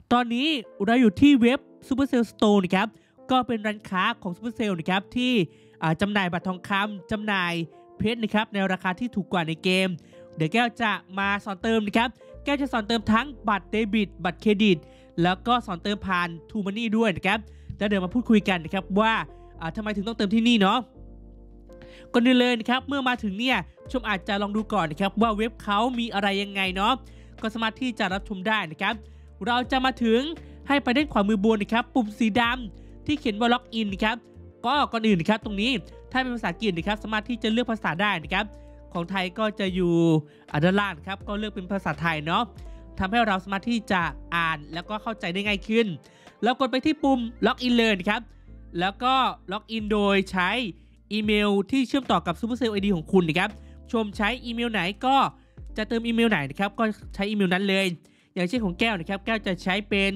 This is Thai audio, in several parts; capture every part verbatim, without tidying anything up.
ตอนนี้เราอยู่ที่เว็บ Supercell Store นะครับก็เป็นร้านค้าของ Supercell นะครับที่จำหน่ายบัตรทองคำจำหน่ายเพชรนะครับในราคาที่ถูกกว่าในเกมเดี๋ยวแก้วจะมาสอนเติมนะครับแก้วจะสอนเติมทั้งบัตรเดบิตบัตรเครดิตแล้วก็สอนเติมผ่าน True Money ด้วยนะครับแล้วเดี๋ยวมาพูดคุยกันนะครับว่าทำไมถึงต้องเติมที่นี่เนาะก่อนอื่นเลยนะครับเมื่อมาถึงเนี่ยชมอาจจะลองดูก่อนนะครับว่าเว็บเขามีอะไรยังไงเนาะก็สามารถที่จะรับชมได้นะครับเราจะมาถึงให้ไปด้านขวามือบนนะครับปุ่มสีดำที่เขียนว่าล็อกอินนะครับก็ก่อนอื่นนะครับตรงนี้ถ้าเป็นภาษาอังกฤษนะครับสามารถที่จะเลือกภาษาได้นะครับของไทยก็จะอยู่ด้านล่างครับก็เลือกเป็นภาษาไทยเนาะทำให้เราสามารถที่จะอ่านแล้วก็เข้าใจได้ง่ายขึ้นแล้วกดไปที่ปุ่มล็อกอินเลยนะครับแล้วก็ล็อกอินโดยใช้อีเมลที่เชื่อมต่อกับ Supercell ไอ ดี ของคุณนะครับชมใช้อีเมลไหนก็จะเติมอีเมลไหนนะครับก็ใช้อีเมลนั้นเลยอย่างเช่นของแก้วนะครับแก้วจะใช้เป็น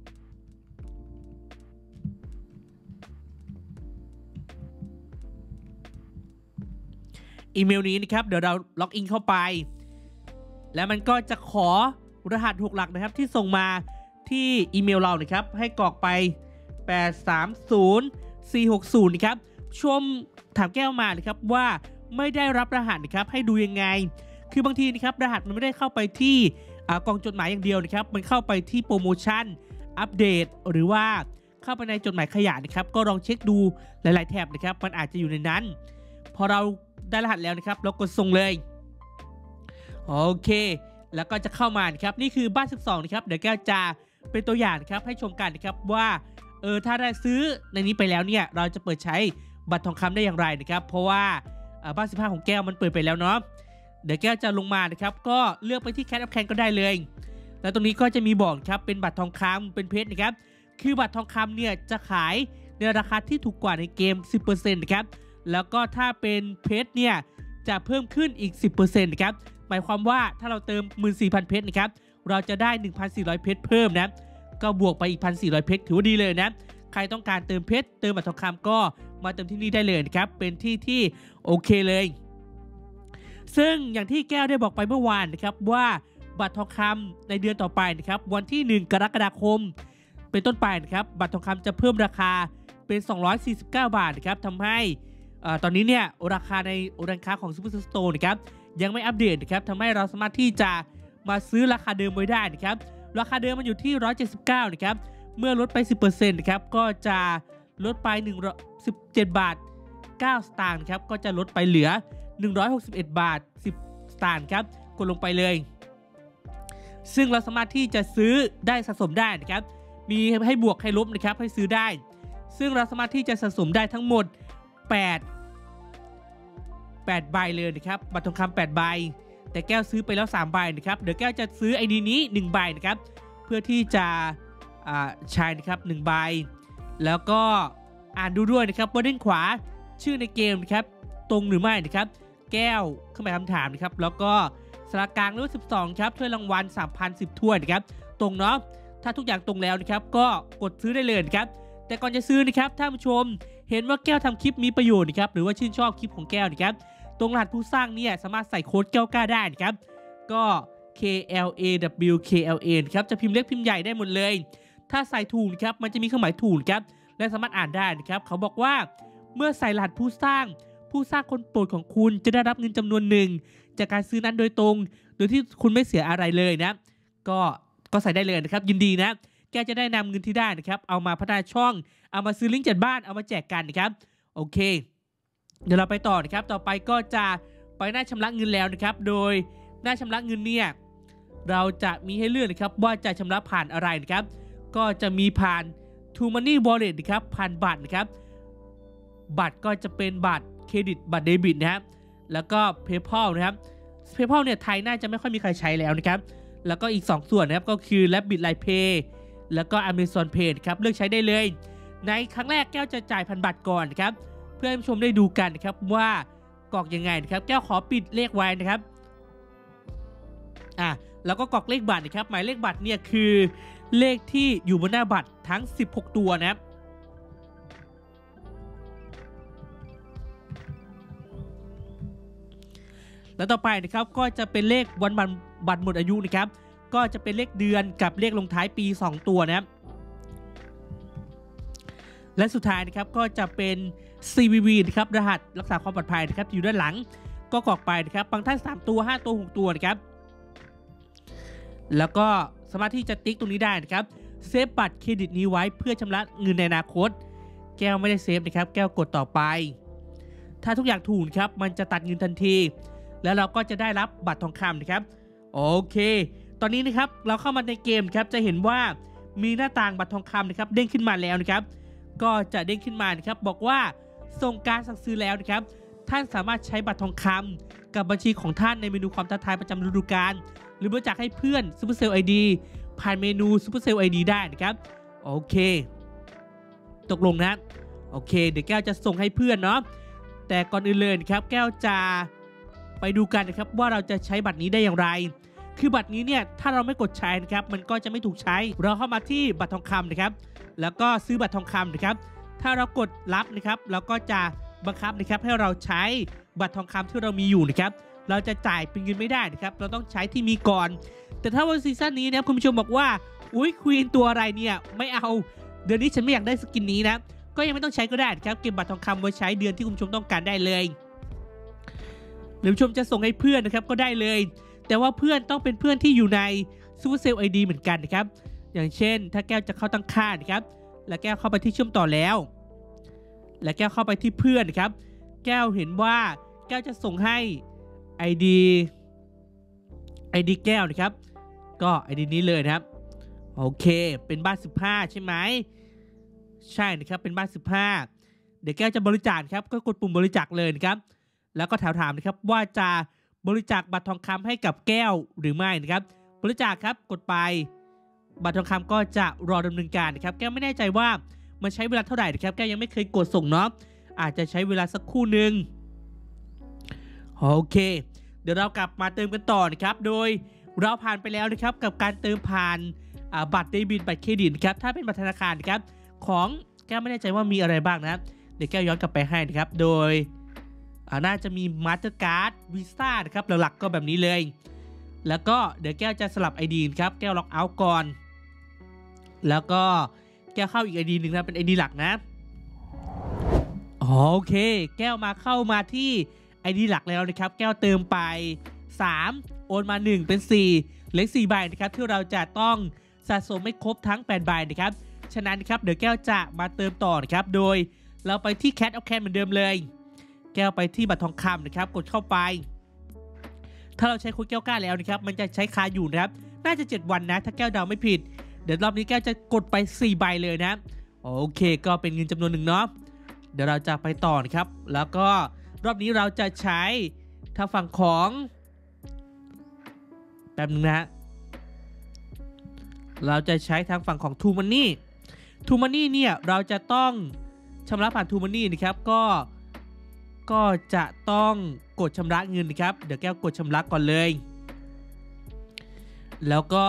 อีเมลนี้นะครับเดี๋ยวเราล็อกอินเข้าไปแล้วมันก็จะขอรหัสหกหลักนะครับที่ส่งมาที่อีเมลเรานะครับให้กรอกไปแปด สาม ศูนย์ สี่ หก ศูนย์นะครับชมถามแก้วมานะครับว่าไม่ได้รับรหัสนะครับให้ดูยังไงคือบางทีนะครับรหัสมันไม่ได้เข้าไปที่กล่องจดหมายอย่างเดียวนะครับมันเข้าไปที่โปรโมชั่นอัปเดตหรือว่าเข้าไปในจดหมายขยะนะครับก็ลองเช็คดูหลายๆแถบนะครับมันอาจจะอยู่ในนั้นพอเราได้รหัสแล้วนะครับเรากดส่งเลยโอเคแล้วก็จะเข้ามานะครับนี่คือบ้านสิบสองนะครับเดี๋ยวแก้วจะเป็นตัวอย่างนะครับให้ชมกันนะครับว่าเออถ้าได้ซื้อในนี้ไปแล้วเนี่ยเราจะเปิดใช้บัตรทองคำได้อย่างไรนะครับเพราะว่าบ้านสิบห้าของแก้วมันเปิดไปแล้วเนาะเดี๋ยวแก้วจะลงมานะครับก็เลือกไปที่แคทแอปแคนก็ได้เลยแล้วตรงนี้ก็จะมีบอกครับเป็นบัตรทองคำเป็นเพชรนะครับคือบัตรทองคำเนี่ยจะขายในราคาที่ถูกกว่าในเกม สิบเปอร์เซ็นต์ นะครับแล้วก็ถ้าเป็นเพชรเนี่ยจะเพิ่มขึ้นอีก สิบเปอร์เซ็นต์ นะครับหมายความว่าถ้าเราเติม หนึ่งหมื่นสี่พัน เพชรนะครับเราจะได้ หนึ่งพันสี่ร้อย เพชรเพิ่มนะก็บวกไปอีก หนึ่งพันสี่ร้อย เพชรถือว่าดีเลยนะใครต้องการเติมเพชรเติมบัตรทองคำก็มาเติมที่นี่ได้เลยนะครับเป็นที่ที่โอเคเลยซึ่งอย่างที่แก้วได้บอกไปเมื่อวานนะครับว่าบัตรทองคำในเดือนต่อไปนะครับวันที่หนึ่งกรกฎาคมเป็นต้นไปนะครับบัตรทองคำจะเพิ่มราคาเป็นสองร้อยสี่สิบเก้าบาทนะครับทำให้ตอนนี้เนี่ยราคาในร้านค้าของ Supercell Store นะครับยังไม่อัปเดตนะครับทำให้เราสามารถที่จะมาซื้อราคาเดิมไว้ได้นะครับราคาเดิมมันอยู่ที่หนึ่งร้อยเจ็ดสิบเก้านะครับเมื่อลดไป สิบเปอร์เซ็นต์ นะครับก็จะลดไปหนึ่งร้อยสิบเจ็ดบาทเก้าสตางค์ครับก็จะลดไปเหลือหนึ่งร้อยหกสิบเอ็ดบาทสิบสตางค์ครับกดลงไปเลยซึ่งเราสามารถที่จะซื้อได้สะสมได้นะครับมีให้บวกให้ลบนะครับให้ซื้อได้ซึ่งเราสามารถที่จะสะสมได้ทั้งหมดแปด แปดใบเลยนะครับบัตรทองคำแปดใบแต่แก้วซื้อไปแล้วสามใบนะครับเดี๋ยวแก้วจะซื้อไอดีนี้หนึ่งใบนะครับเพื่อที่จะใช้นะครับหนึ่งใบแล้วก็อ่านดูด้วยนะครับว่าด้านขวาชื่อในเกมนะครับตรงหรือไม่นะครับแก้วเครื่องหมายคำถามนะครับแล้วก็สระกลางรุ่นสิบสองครับถ้วยรางวัล สามพันสิบ ถ้วยนะครับตรงเนาะถ้าทุกอย่างตรงแล้วนะครับก็กดซื้อได้เลยนะครับแต่ก่อนจะซื้อนะครับท่านผู้ชมเห็นว่าแก้วทำคลิปมีประโยชน์นะครับหรือว่าชื่นชอบคลิปของแก้วนะครับตรงรหัสผู้สร้างเนี่ยสามารถใส่โค้ดแก้วกล้าได้นะครับก็ เค แอล เอ ดับเบิลยู เค แอล เอ ครับจะพิมพ์เล็กพิมพ์ใหญ่ได้หมดเลยถ้าใส่ถูกนะครับมันจะมีเครื่องหมายถูกครับและสามารถอ่านได้นะครับเขาบอกว่าเมื่อใส่รหัสผู้สร้างผู้สร้างคนโปรดของคุณจะได้รับเงินจำนวนหนึ่งจากการซื้อนั้นโดยตรงโดยที่คุณไม่เสียอะไรเลยนะก็ก็ใส่ได้เลยนะครับยินดีนะแกจะได้นำเงินที่ได้นะครับเอามาพัฒนาช่องเอามาซื้อลิงก์จัดบ้านเอามาแจกกันนะครับโอเคเดี๋ยวเราไปต่อนะครับต่อไปก็จะไปหน้าชำระเงินแล้วนะครับโดยหน้าชำระเงินเนี่ยเราจะมีให้เลือกนะครับว่าจะชำระผ่านอะไรนะครับก็จะมีผ่าน True Money Wallet นะครับผ่านบัตรนะครับบัตรก็จะเป็นบัตรเครดิตบัตรเดบิตนะครับแล้วก็ PayPal นะครับ PayPal เนี่ยไทยน่าจะไม่ค่อยมีใครใช้แล้วนะครับแล้วก็อีกสองส่วนนะครับก็คือ Rabbit Line Pay แล้วก็ Amazon Pay ครับเลือกใช้ได้เลยในครั้งแรกแก้วจะจ่ายผ่านบัตรก่อนนะครับเพื่อให้ผู้ชมได้ดูกันนะครับว่ากรอกยังไงนะครับแก้วขอปิดเลขไว้นะครับอ่ะแล้วก็กรอกเลขบัตรนะครับหมายเลขบัตรเนี่ยคือเลขที่อยู่บนหน้าบัตรทั้งสิบหกตัวนะครับแล้วต่อไปนะครับก็จะเป็นเลขวันบัตรหมดอายุนะครับก็จะเป็นเลขเดือนกับเลขลงท้ายปีสองตัวนะครับและสุดท้ายนะครับก็จะเป็น ซี วี วี นะครับรหัสรักษาความปลอดภัยนะครับอยู่ด้านหลังก็กรอกไปนะครับบางท่านสามตัวห้าตัวหกตัวนะครับแล้วก็สามารถที่จะติ๊กตรงนี้ได้นะครับเซฟบัตรเครดิตนี้ไว้เพื่อชำระเงินในอนาคตแก้วไม่ได้เซฟนะครับแก้วกดต่อไปถ้าทุกอย่างถูกครับมันจะตัดเงินทันทีแล้วเราก็จะได้รับบัตรทองคำนะครับโอเคตอนนี้นะครับเราเข้ามาในเกมครับจะเห็นว่ามีหน้าต่างบัตรทองคำนะครับเด้งขึ้นมาแล้วนะครับก็จะเด้งขึ้นมานะครับบอกว่าส่งการสั่งซื้อแล้วนะครับท่านสามารถใช้บัตรทองคำกับบัญชีของท่านในเมนูความท้าทายประจำฤดูกาลหรือบริจาคให้เพื่อน Supercell ไอ ดี ผ่านเมนู Supercell ไอ ดี ได้นะครับโอเคตกลงนะโอเคเดี๋ยวแก้วจะส่งให้เพื่อนเนาะแต่ก่อนอื่นเลยนะครับแก้วจะไปดูกันนะครับว่าเราจะใช้บัตรนี้ได้อย่างไรคือบัตรนี้เนี่ยถ้าเราไม่กดใช้นะครับมันก็จะไม่ถูกใช้เราเข้ามาที่บัตรทองคำนะครับแล้วก็ซื้อบัตรทองคำนะครับถ้าเรากดรับนะครับเราก็จะบังคับนะครับให้เราใช้บัตรทองคำที่เรามีอยู่นะครับเราจะจ่ายเป็นเงินไม่ได้นะครับเราต้องใช้ที่มีก่อนแต่ถ้าวันซีซั่นนี้นะคุณผู้ชมบอกว่าอุ้ยควีนตัวอะไรเนี่ยไม่เอาเดือนนี้ฉันไม่อยากได้สกินนี้นะก็ยังไม่ต้องใช้ก็ได้ครับเก็บบัตรทองคำไว้ใช้เดือนที่คุณผู้ชมต้องการได้เลยหรือคุณผู้ชมจะส่งให้เพื่อนนะครับก็ได้เลยแต่ว่าเพื่อนต้องเป็นเพื่อนที่อยู่ใน Supercell ไอ ดี เหมือนกันนะครับอย่างเช่นถ้าแก้วจะเข้าตั้งค่านะครับแล้วแก้วเข้าไปที่เชื่อมต่อแล้วและแก้วเข้าไปที่เพื่อนนะครับแก้วเห็นว่าแก้วจะส่งให้ ไอ ดี ไอ ดี แก้วนะครับก็ ไอ ดี นี้เลยนะครับโอเคเป็นบ้านสิบห้าใช่ไหมใช่นะครับเป็นบ้านสิบห้าเดี๋ยวแก้วจะบริจาคครับก็กดปุ่มบริจาคเลยนะครับแล้วก็ถามถามนะครับว่าจะบริจาคบัตรทองคำให้กับแก้วหรือไม่นะครับบริจาคครับกดไปบัตรทองคำก็จะรอดำเนินการนะครับแก้วไม่แน่ใจว่ามันใช้เวลาเท่าไหร่นะครับแก้วยังไม่เคยกดส่งเนาะอาจจะใช้เวลาสักครู่หนึ่งโอเคเดี๋ยวเรากลับมาเติมกันต่อนะครับโดยเราผ่านไปแล้วนะครับกับการเติมผ่านบัตรเดบิตบัตรเครดิตครับถ้าเป็นบัตรธนาคารนะครับของแก้วไม่แน่ใจว่ามีอะไรบ้างนะครับเดี๋ยวแก้วย้อนกลับไปให้นะครับโดยน่าจะมี Mastercard Visa นะครับหลักๆก็แบบนี้เลยแล้วก็เดี๋ยวแก้วจะสลับ ไอ ดี ครับแก้วล็อกเอาท์ก่อนแล้วก็แก้วเข้าอีก ไอ ดี หนึ่งนะเป็น ไอ ดี หลักนะโอเคแก้วมาเข้ามาที่ ไอ ดี หลักแล้วนะครับแก้วเติมไปสามโอนมาหนึ่งเป็นสี่เหลือสี่ใบนะครับที่เราจะต้องสะสมไม่ครบทั้งแปดใบนะครับฉะนั้นครับเดี๋ยวแก้วจะมาเติมต่อนะครับโดยเราไปที่ Cat of Can เหมือนเดิมเลยแก้วไปที่บัตรทองคำนะครับกดเข้าไปถ้าเราใช้โค้ดแก้วกล้าแล้วนะครับมันจะใช้คาอยู่นะครับน่าจะเจ็ดวันนะถ้าแก้วเดาไม่ผิดเดี๋ยวรอบนี้แก้วจะกดไปสี่ใบเลยนะโอเคก็เป็นเงินจำนวนหนึ่งเนาะเดี๋ยวเราจะไปต่อนะครับแล้วก็รอบนี้เราจะใช้ทางฝั่งของแป๊บนึงนะเราจะใช้ทางฝั่งของ True Money True Money เนี่ยเราจะต้องชำระผ่าน True Money นะครับก็ก็จะต้องกดชำระเงินนะครับเดี๋ยวแก้วกดชำระก่อนเลยแล้วก็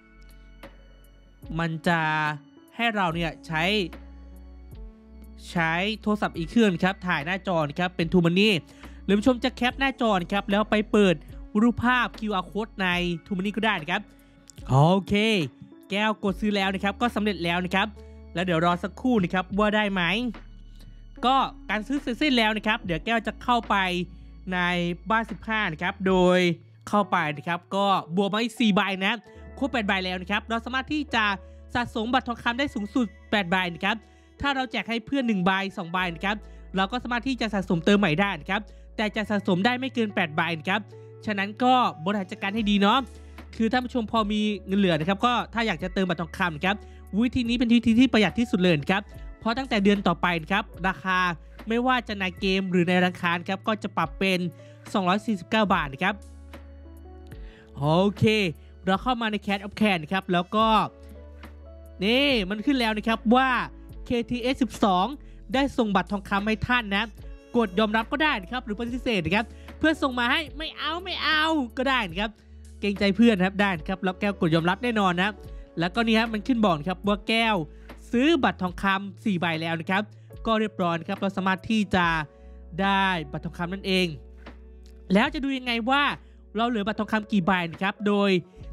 มันจะให้เราเนี่ยใช้ใช้โทรศัพท์อีกเครื่องครับถ่ายหน้าจอนะครับเป็น True Money หรือผู้ชมจะแคปหน้าจอนะครับแล้วไปเปิดรูปภาพ คิว อาร์ Code ใน True Money ก็ได้นะครับโอเคแก้วกดซื้อแล้วนะครับก็สำเร็จแล้วนะครับแล้วเดี๋ยวรอสักครู่นะครับว่าได้ไหมก็การซื้อเสร็จสิ้นแล้วนะครับเดี๋ยวแก้วจะเข้าไปในบ้านสิบห้านะครับโดยเข้าไปนะครับก็บวกมาอีกสี่ใบนะครบแปดใบแล้วนะครับเราสามารถที่จะสะสมบัตรทองคำได้สูงสุดแปดใบนะครับถ้าเราแจกให้เพื่อนหนึ่งใบสองใบนะครับเราก็สามารถที่จะสะสมเติมใหม่ได้นะครับแต่จะสะสมได้ไม่เกินแปดใบนะครับฉะนั้นก็บริหารจัดการให้ดีเนาะคือท่านผู้ชมพอมีเงินเหลือนะครับก็ถ้าอยากจะเติมบัตรทองคำนะครับวิธีนี้เป็นวิธีที่ประหยัดที่สุดเลยครับเพราะตั้งแต่เดือนต่อไปนะครับราคาไม่ว่าจะในเกมหรือในร้านค้าครับก็จะปรับเป็นสองร้อยสี่สิบเก้าบาทนะครับโอเคเราเข้ามาใน Cat of Can นะครับแล้วก็นี่มันขึ้นแล้วนะครับว่า เค ที เอส สิบสอง ได้ส่งบัตรทองคำให้ท่านนะกดยอมรับก็ได้นะครับหรือปฏิเสธนะครับเพื่อส่งมาให้ไม่เอาไม่เอาก็ได้นะครับเกรงใจเพื่อนครับได้ครับแล้วแก้วกดยอมรับแน่นอนนะแล้วก็นี่ครับมันขึ้นบอกครับว่าแก้วซื้อบัตรทองคำสี่ใบแล้วนะครับก็เรียบร้อยครับเราสามารถที่จะได้บัตรทองคำนั่นเองแล้วจะดูยังไงว่าเราเหลือบัตรทองคำกี่ใบนะครับโดย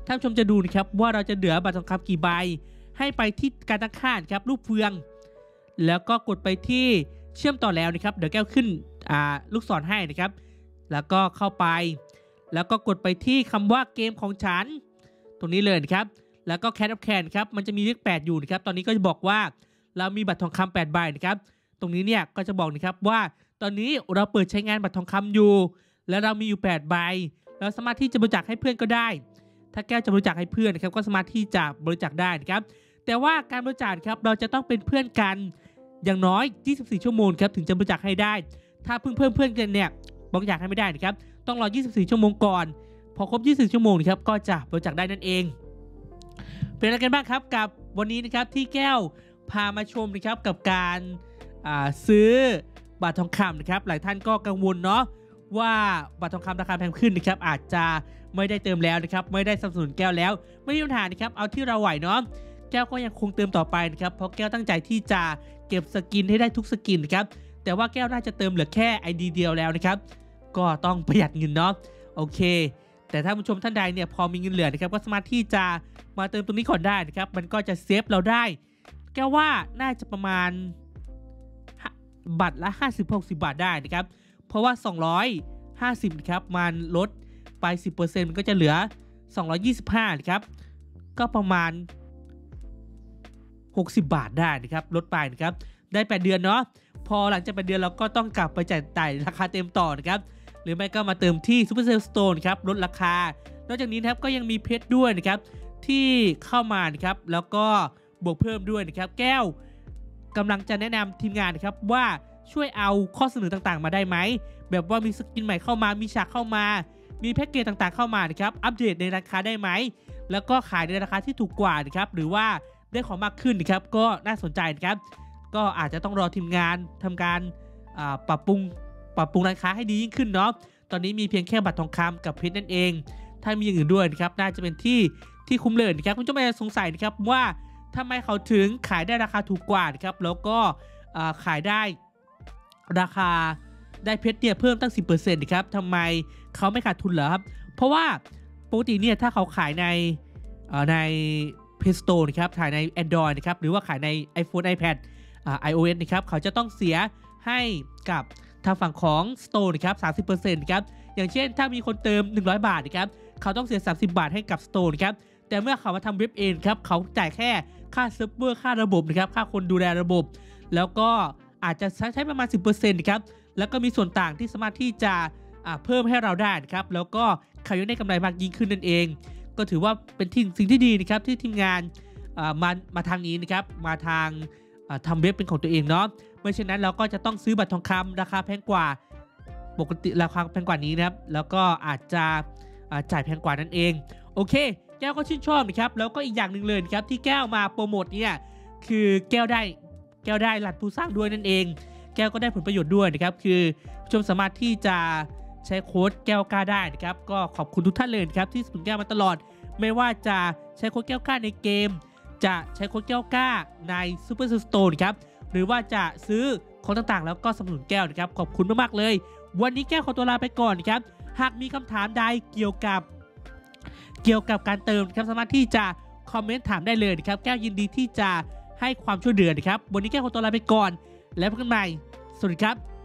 ท่านผู้ชมจะดูนะครับว่าเราจะเหลือบัตรทองคำกี่ใบให้ไปที่การตั้งค่าครับรูปเฟืองแล้วก็กดไปที่เชื่อมต่อแล้วนะครับเดี๋ยวแก้วขึ้นลูกศรให้นะครับแล้วก็เข้าไปแล้วก็กดไปที่คำว่าเกมของฉันตรงนี้เลยนะครับแล้วก็แคทออฟแคนครับมันจะมีเลขแปดอยู่นะครับตอนนี้ก็จะบอกว่าเรามีบัตรทองคำแปดใบนะครับตรงนี้เนี่ยก็จะบอกนะครับว่าตอนนี้เราเปิดใช้งานบัตรทองคำอยู่แล้วเรามีอยู่แปดใบเราสามารถที่จะบริจาคให้เพื่อนก็ได้ถ้าแก้วจะบริจาคให้เพื่อนนะครับก็สามารถที่จะบริจาคได้นะครับแต่ว่าการบริจาคครับเราจะต้องเป็นเพื่อนกันอย่างน้อยยี่สิบสี่ชั่วโมงครับถึงจะบริจาคให้ได้ถ้าเพิ่งเพิ่มเพื่อนกันเนี่ยบริจาคให้ไม่ได้นะครับต้องรอยี่สิบสี่ชั่วโมงก่อนพอครบยี่สิบสี่ชั่วโมงนะครับก็จะบริจาคได้นั่นเองเป็นอะไรกันบ้างครับกับวันนี้นะครับที่แก้วพามาชมนะครับกับการซื้อบัตรทองคำนะครับหลายท่านก็กังวลเนาะว่าบัตรทองคำราคาแพงขึ้นนะครับอาจจะไม่ได้เติมแล้วนะครับไม่ได้สนับสนุนแก้วแล้วไม่มีปัญหานะครับเอาที่เราไหวเนาะแก้วก็ยังคงเติมต่อไปนะครับเพราะแก้วตั้งใจที่จะเก็บสกินให้ได้ทุกสกินนะครับแต่ว่าแก้วน่าจะเติมเหลือแค่ ไอ ดี เดียวแล้วนะครับก็ต้องประหยัดเงินเนาะโอเคแต่ถ้าผู้ชมท่านใดเนี่ยพอมีเงินเหลือนะครับก็สามารถที่จะมาเติมตรงนี้ก่อนได้นะครับมันก็จะเซฟเราได้แก้วว่าน่าจะประมาณบัตรละ ห้าสิบถึงหกสิบบาทได้นะครับเพราะว่าสองร้อยห้าสิบนะครับมันลดไป สิบเปอร์เซ็นต์ มันก็จะเหลือสองร้อยยี่สิบห้านะครับก็ประมาณหกสิบบาทได้นะครับลดไปนะครับได้แปดเดือนเนาะพอหลังจากแปดเดือนเราก็ต้องกลับไปจ่ายจ่ายราคาเต็มต่อนะครับหรือไม่ก็มาเติมที่ Super Sale Store ครับลดราคานอกจากนี้นะครับก็ยังมีเพชรด้วยนะครับที่เข้ามานะครับแล้วก็บวกเพิ่มด้วยนะครับแก้วกำลังจะแนะนำทีมงานนะครับว่าช่วยเอาข้อเสนอต่างๆมาได้ไหมแบบว่ามีสกินใหม่เข้ามามีฉากเข้ามามีแพ็กเกจต่างๆเข้ามานะครับอัปเดตในราคาได้ไหมแล้วก็ขายในราคาที่ถูกกว่านะครับหรือว่าได้ของมากขึ้นนะครับก็น่าสนใจนะครับก็อาจจะต้องรอทีมงานทำการปรับปรุงปรับปรุงราคาให้ดียิ่งขึ้นเนาะตอนนี้มีเพียงแค่บัตรทองคำกับเพชรนั่นเองถ้ามีอย่างอื่นด้วยนะครับน่าจะเป็นที่ที่คุ้มเลยนะครับคุณจะไม่สงสัยนะครับว่าทำไมเขาถึงขายได้ราคาถูกกว่านะครับแล้วก็ขายได้ราคาได้เพชรเนี่ยเพิ่มตั้ง สิบเปอร์เซ็นต์ นะครับทำไมเขาไม่ขาดทุนเหรอครับเพราะว่าปกติเนี่ยถ้าเขาขายในใน Play Store นะครับขายใน Android นะครับหรือว่าขายใน iPhone iPad อ่า iOS นะครับเขาจะต้องเสียให้กับทางฝั่งของ Store นะครับ สามสิบเปอร์เซ็นต์ ครับอย่างเช่นถ้ามีคนเติมหนึ่งร้อยบาทนะครับเขาต้องเสียสามสิบบาทให้กับ Store นะครับแต่เมื่อเขามาทำเว็บเองครับเขาจ่ายแค่ค่าเซิร์ฟเวอร์ค่าระบบนะครับค่าคนดูแลระบบแล้วก็อาจจะใช้ประมาณ สิบเปอร์เซ็นต์ ครับแล้วก็มีส่วนต่างที่สามารถที่จะเพิ่มให้เราได้นะครับแล้วก็เขายังได้กำไรมากยิ่งขึ้นนั่นเองก็ถือว่าเป็นสิ่งที่ดีนะครับที่ทีมงานมามาทางนี้นะครับมาทางทำเว็บเป็นของตัวเองเนาะไม่เช่นนั้นเราก็จะต้องซื้อบัตรทองคำราคาแพงกว่าปกติราคาแพงกว่านี้นะครับแล้วก็อาจจะจ่ายแพงกว่านั่นเองโอเคแก้วก็ชื่นชอบนะครับแล้วก็อีกอย่างหนึ่งเลยนะครับที่แก้วมาโปรโมทเนี่ยคือแก้วได้แก้วได้หลัดผู้สร้างด้วยนั่นเองแก้วก็ได้ผลประโยชน์ด้วยนะครับคือผู้ชมสามารถที่จะใช้โค้ดแก้วกล้าได้นะครับก็ขอบคุณทุกท่านเลยครับที่สนับสนุนแก้วมาตลอดไม่ว่าจะใช้โค้ดแก้วกล้าในเกมจะใช้โค้ดแก้วกล้าใน Super Store ครับหรือว่าจะซื้อของต่างๆแล้วก็สนับสนุนแก้วนะครับขอบคุณมากๆเลยวันนี้แก้วขอตัวลาไปก่อนนะครับหากมีคำถามใดเกี่ยวกับเกี่ยวกับการเติมครับสามารถที่จะคอมเมนต์ถามได้เลยนะครับแก้วยินดีที่จะให้ความช่วยเหลือนะครับวันนี้แก้วขอตัวลาไปก่อนแล้วพบกันใหม่สวัสดีครับ